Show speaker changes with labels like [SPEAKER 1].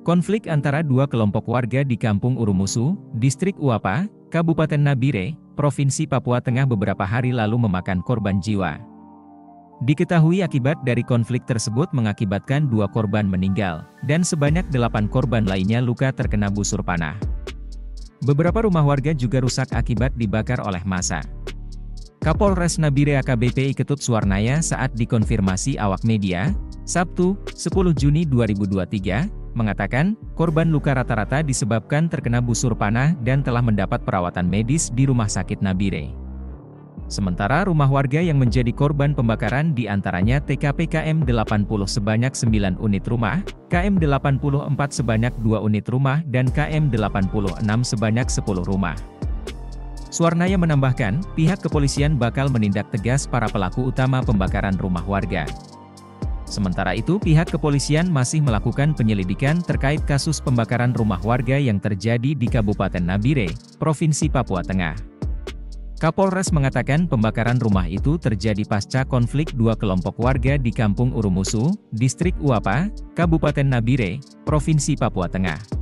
[SPEAKER 1] Konflik antara dua kelompok warga di Kampung Urumusu, Distrik Uapa, Kabupaten Nabire, Provinsi Papua Tengah beberapa hari lalu memakan korban jiwa. Diketahui akibat dari konflik tersebut mengakibatkan 2 korban meninggal, dan sebanyak 8 korban lainnya luka terkena busur panah. Beberapa rumah warga juga rusak akibat dibakar oleh massa. Kapolres Nabire AKBP Ketut Suwarnaya saat dikonfirmasi awak media, Sabtu, 10 Juni 2023, mengatakan, korban luka rata-rata disebabkan terkena busur panah dan telah mendapat perawatan medis di Rumah Sakit Nabire. Sementara rumah warga yang menjadi korban pembakaran diantaranya TKP KM 80 sebanyak 9 unit rumah, KM 84 sebanyak 2 unit rumah dan KM 86 sebanyak 10 rumah. Suwarnaya menambahkan, pihak kepolisian bakal menindak tegas para pelaku utama pembakaran rumah warga. Sementara itu pihak kepolisian masih melakukan penyelidikan terkait kasus pembakaran rumah warga yang terjadi di Kabupaten Nabire, Provinsi Papua Tengah. Kapolres mengatakan pembakaran rumah itu terjadi pasca konflik 2 kelompok warga di Kampung Urumusu, Distrik Uapa, Kabupaten Nabire, Provinsi Papua Tengah.